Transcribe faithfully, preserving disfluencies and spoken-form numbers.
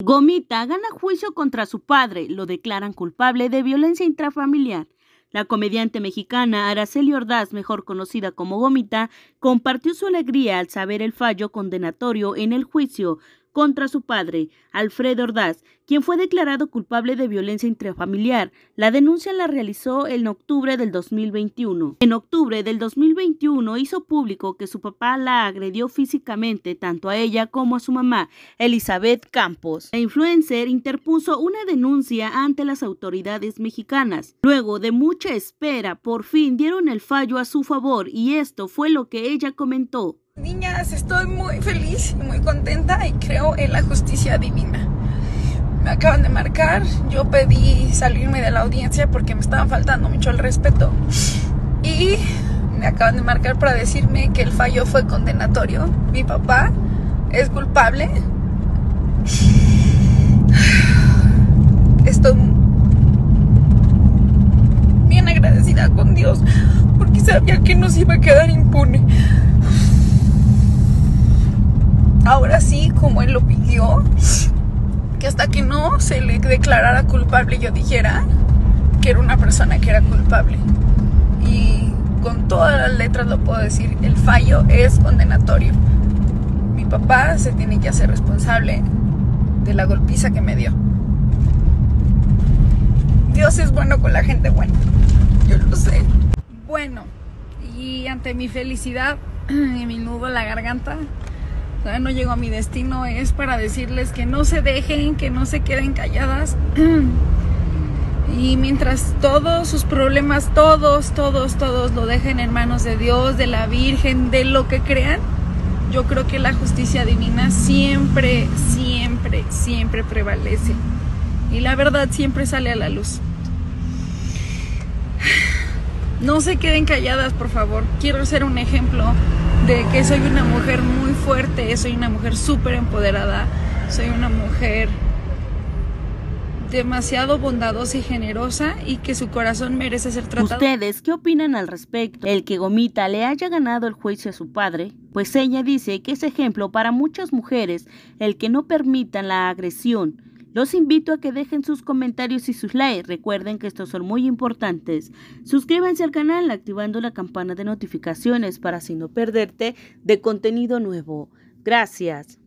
Gomita gana juicio contra su padre, lo declaran culpable de violencia intrafamiliar. La comediante mexicana Araceli Ordaz, mejor conocida como Gomita, compartió su alegría al saber el fallo condenatorio en el juicio contra su padre, Alfredo Ordaz, quien fue declarado culpable de violencia intrafamiliar. La denuncia la realizó en octubre del dos mil veintiuno. En octubre del dos mil veintiuno hizo público que su papá la agredió físicamente tanto a ella como a su mamá, Elizabeth Campos. La influencer interpuso una denuncia ante las autoridades mexicanas. Luego de mucha espera, por fin dieron el fallo a su favor y esto fue lo que ella comentó. Niñas, estoy muy feliz y muy contenta y creo en la justicia divina. Me acaban de marcar, yo pedí salirme de la audiencia porque me estaban faltando mucho el respeto y me acaban de marcar para decirme que el fallo fue condenatorio. Mi papá es culpable. Estoy bien agradecida con Dios porque sabía que no se iba a quedar impune. Ahora sí, como él lo pidió, que hasta que no se le declarara culpable yo dijera que era una persona que era culpable. Y con todas las letras lo puedo decir, el fallo es condenatorio. Mi papá se tiene que hacer responsable de la golpiza que me dio. Dios es bueno con la gente buena, yo lo sé. Bueno, y ante mi felicidad y mi nudo en la garganta, todavía no llego a mi destino, es para decirles que no se dejen, que no se queden calladas. Y mientras todos sus problemas, todos, todos, todos lo dejen en manos de Dios, de la Virgen, de lo que crean, yo creo que la justicia divina siempre, siempre, siempre prevalece. Y la verdad siempre sale a la luz. No se queden calladas, por favor. Quiero ser un ejemplo de que soy una mujer muy fuerte, soy una mujer súper empoderada, soy una mujer demasiado bondadosa y generosa y que su corazón merece ser tratado. ¿Ustedes qué opinan al respecto? ¿El que Gomita le haya ganado el juicio a su padre? Pues ella dice que es ejemplo para muchas mujeres el que no permitan la agresión. Los invito a que dejen sus comentarios y sus likes. Recuerden que estos son muy importantes. Suscríbanse al canal activando la campana de notificaciones para así no perderte de contenido nuevo. Gracias.